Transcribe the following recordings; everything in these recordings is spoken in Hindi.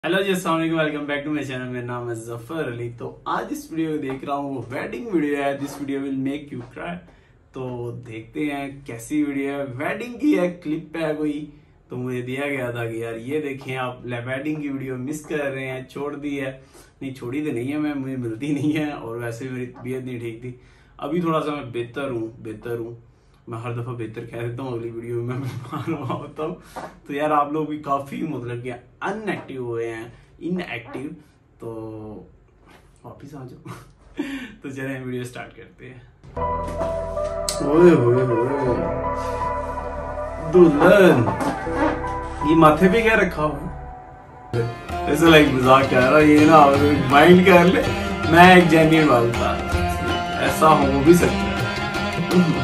हेलो जी, अस्सलाम वालेकुम। Welcome back to my channel. मेरा नाम है जफर अली। तो आज इस वीडियो देख रहा हूँ, वेडिंग वीडियो है। This video will make you cry. तो देखते हैं कैसी वीडियो है। वेडिंग की है, क्लिप है कोई। तो मुझे दिया गया था कि यार ये देखें, आप वेडिंग की वीडियो मिस कर रहे हैं, छोड़ दी है। नहीं, छोड़ी तो नहीं है मैं, मुझे मिलती नहीं है। और वैसे भी मेरी तबीयत नहीं ठीक थी। अभी थोड़ा सा मैं बेहतर हूँ। मैं हर दफा बेहतर कह देता हूँ, अगली वीडियो में मैं बीमार हुआ होता हूँ। तो यार आप लोग भी काफी मतलब कि अनएक्टिव हुए हैं, इनएक्टिव। तो वापिस आ जाओ। तो चलिए वीडियो स्टार्ट करते हैं। ओए ओए ओए, दुल्हन ये माथे पे क्या रखा हुआ? ऐसा लाइक मजाक कह रहा, ये ना माइंड कर ले। मैं एक जेन्युइन बात बता, ऐसा हो भी सकता है।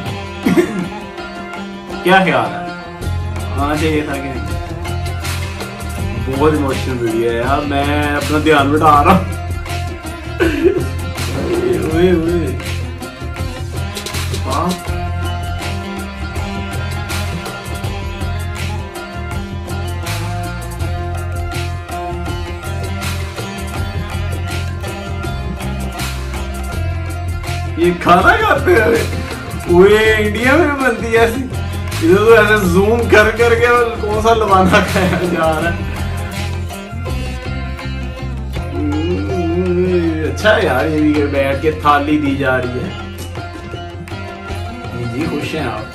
क्या ख्याल है, आना चाहिए था कि नहीं? बहुत इमोशनल वीडियो है यार, मैं अपना ध्यान बिठा रहा हूँ। ये खाना खाते हैं वे इंडिया में बनती है ऐसी। इधर तो ऐसे जूम कर करके कौन सा लवाना खाया जा रहा है। अच्छा है यार, ये भी बैठ के थाली दी जा रही है। जी खुश हैं आप?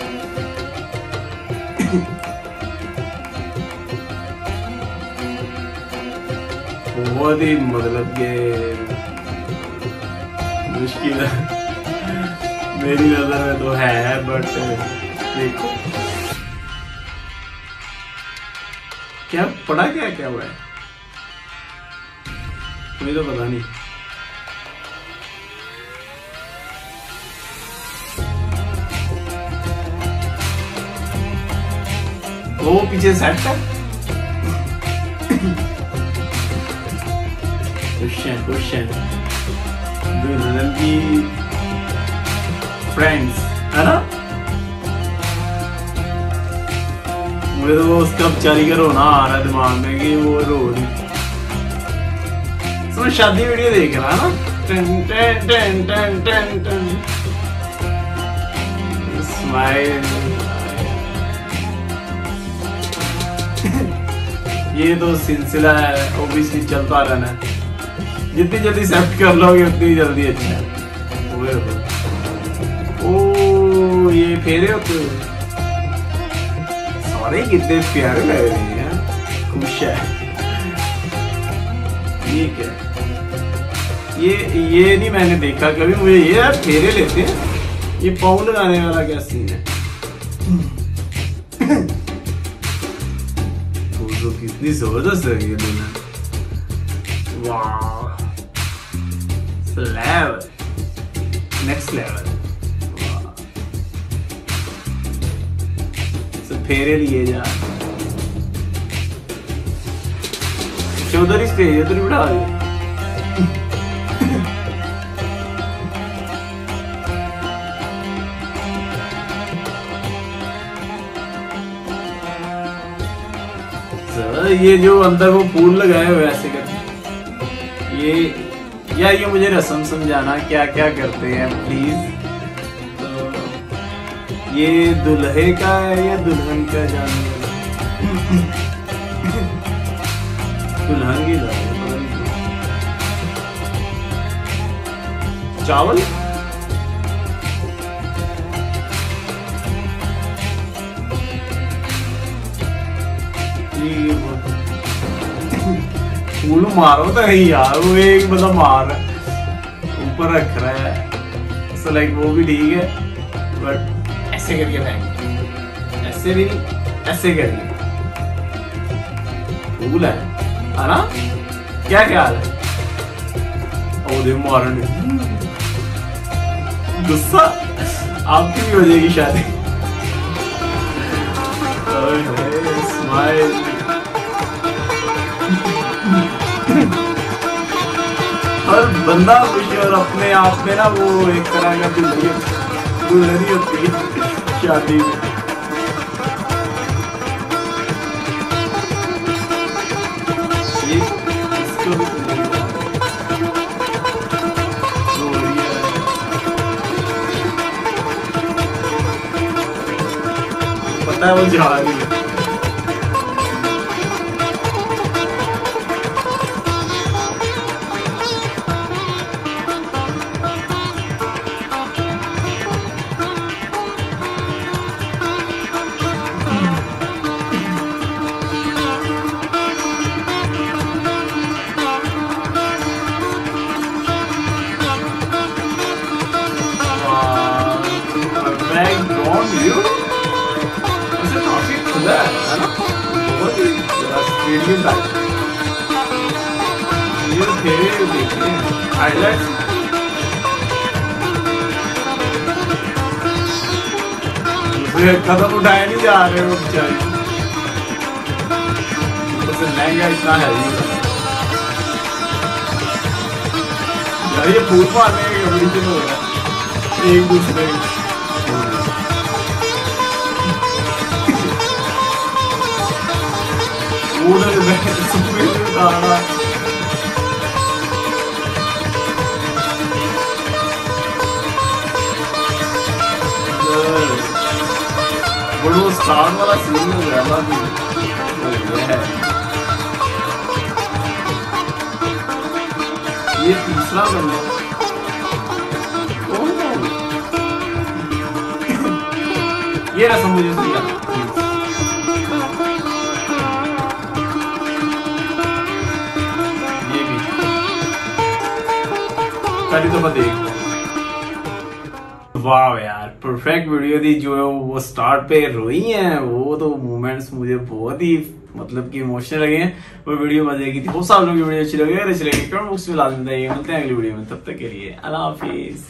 बहुत ही मतलब के मुश्किल है मेरी नजर में तो है, बट देखो क्या पढ़ा, क्या हुआ है मुझे तो पता नहीं। वो पीछे सेट है। क्वेश्चन दुल्हन की फ्रेंड्स है ना? मुझे तो उसका बेचारी का रोना आ रहा है दिमाग में कि वो रो रही। तो शादी वीडियो देख रहा है ना? टन टन टन टन टन टन। स्माइल। ये तो सिलसिला है, ऑब्वियसली चलता रहना है। जितनी जल्दी सेट कर लोगे उतनी जल्दी अच्छा है। ओ ये फेरे होते सारे कितने प्यारे लग रहे हैं, खुश है। ये क्या है? ये नहीं मैंने देखा कभी। मुझे ये यार फेरे लेते हैं, ये पाउंड लगाने वाला क्या सीन है? तो कितनी जबरदस्त है ये दुल्हन। वाह, लेवल, नेक्स्ट लेवल। फेरे लिए जा उधर ही स्टेज, उधर ही बिठा दिया। ये जो अंदर वो फूल लगाए हुए ऐसे करके, ये यार ये मुझे रस्म समझाना क्या क्या करते हैं प्लीज। ये दुल्हे का है या दुल्हन का जानने वाला? दुल्हन की चावल फूल मारो तो नहीं यार, वो एक मतलब मार ऊपर रख रहा है। सो लाइक वो भी ठीक है, बट ऐसे करके फेंक, ऐसे भी ऐसे करके फूल है ना? क्या ख्याल है? ओ मारन गुस्सा आपकी भी हो जाएगी शादी। स्माइल। हर बंदा खुश है और अपने आप में ना वो एक तरह का दुल्हन होती है शादी में। ये पता है वो जा रही है। वैसे काफी खुला है ना, बहुत ही स्टेडियम टाइप। ये थे देखिए हाईलाइट्स, दूसरे कदम उठाए नहीं जा रहे वो बेचारे, तो लहंगा इतना है यार। ये फूल मारने के कंपटीशन हो रहा है एक दूसरे बड़ो स्टार वाला सीन हो गया था। ये तीसरा बंदा ये रसम मुझे सही आता। पहली दफा देख वाह यार, परफेक्ट वीडियो थी। जो है वो स्टार्ट पे रोई है, वो तो मोमेंट्स मुझे बहुत ही मतलब कि इमोशनल लगे हैं। वो वीडियो मजे की थी। बहुत सारे लोगों की वीडियो अच्छी लगी, अगर अच्छी लगी कमेंट बॉक्स में लाजमी बताइए। मिलते हैं अगली वीडियो में, तब तक के लिए अल्लाह हाफिज।